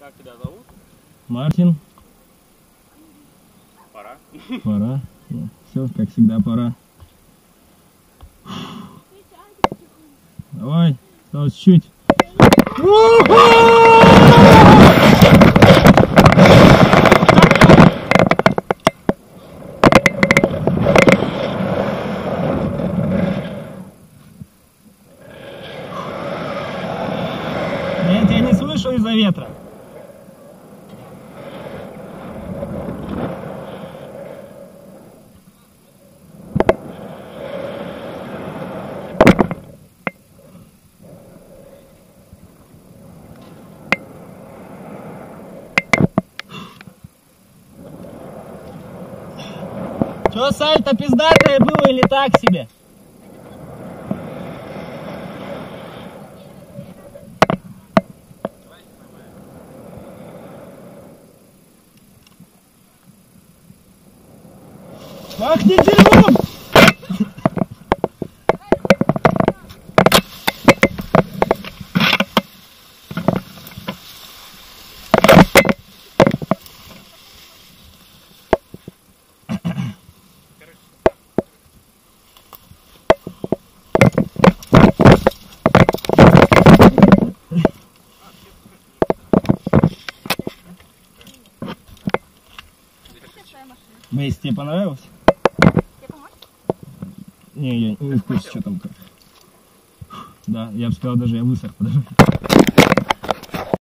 Как тебя зовут? Мартин. Пора. Пора. Ну, все, как всегда, пора. Давай, осталось чуть. Я тебя не слышу из-за ветра. Чё, сальто пиздатое было или так себе? Пахнет дерьмом! Бейс, тебе понравилось? Тебе помочь? Не, я не в курсе, что там как. Да, я бы сказал, даже я высох, подожди.